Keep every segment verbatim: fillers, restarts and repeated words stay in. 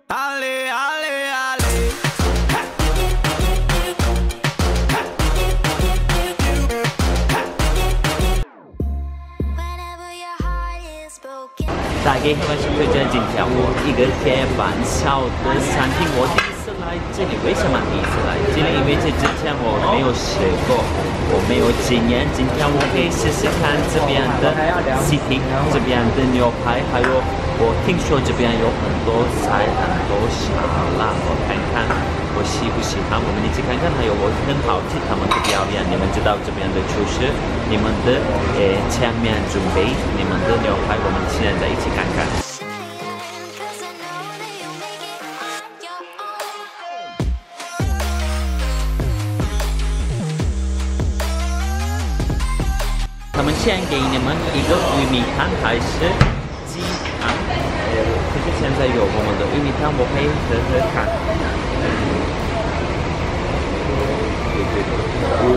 阿里阿里阿里。 大家好，我是推荐今天我一个开玩笑的餐厅，我第一次来这里。为什么第一次来这里？因为这之前我没有试过，我没有经验。今天我可以试试看这边的西汀，这边的牛排，还有我听说这边有很多菜，很多沙拉，我看看我喜不喜欢。我们一起看看，还有我很好奇他们的表演。你们知道这边的厨师，你们的呃前面准备你们的牛排，我们现在一起看看。他们先给你们一个玉米汤还是鸡汤？呃，可是现在有我们的玉米汤，我可以喝喝看。哦，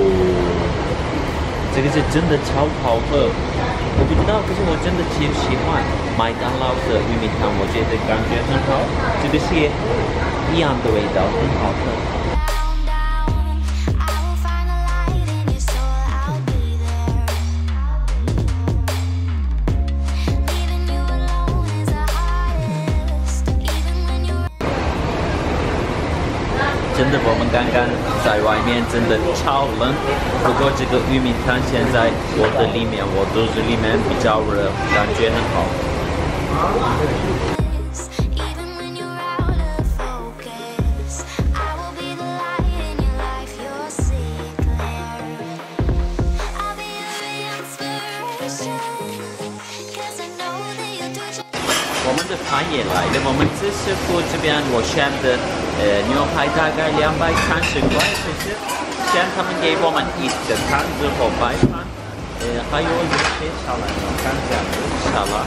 这个是真的超好喝。我不知道，可是我真的挺喜欢麦当劳的玉米汤，我觉得感觉很好。这个是一样的味道，很好喝。真的，我们刚刚在外面真的超冷，不过这个玉米汤现在我的里面，我肚子里面比较热，感觉很好。我们的饭也来了，我们这师傅这边我选的呃牛排大概两百三十块，可是先他们给我们一个汤之后白饭，呃还有一些沙拉，你看这样子沙拉，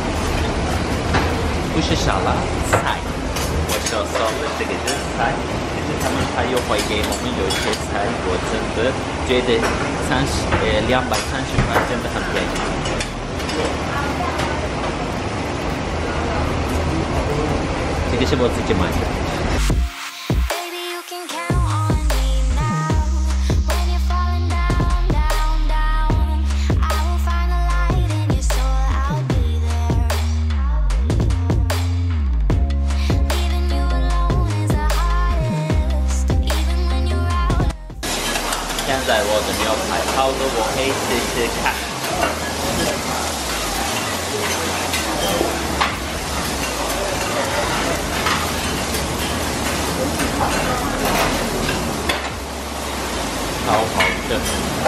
不是沙拉，菜，我说错了，这个是菜，可是他们还有会给我们有些菜，我真的觉得三十呃两百三十块真的很便宜。这个是我自己买的。现在我的牛排好了，我可以试试看。好好吃。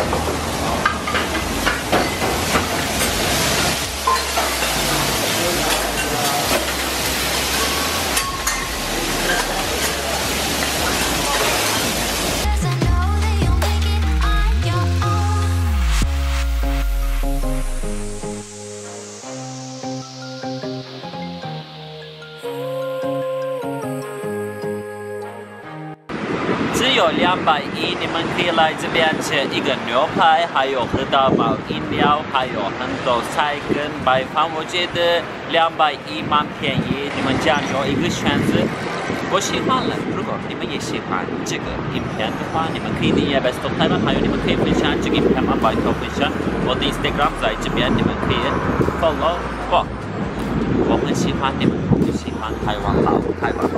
只有两百一，你们可以来这边吃一个牛排，还有喝到饱饮料，还有很多菜跟白饭。我觉得两百一蛮便宜，你们这样有一个选择，我喜欢了。如果你们也喜欢这个影片的话，你们可以订阅 Best of Taiwan， 还有你们可以分享这个影片吗？拜托分享。我的 Instagram 在这边，你们可以 follow 我。我很喜欢你们，我喜欢台湾老台湾。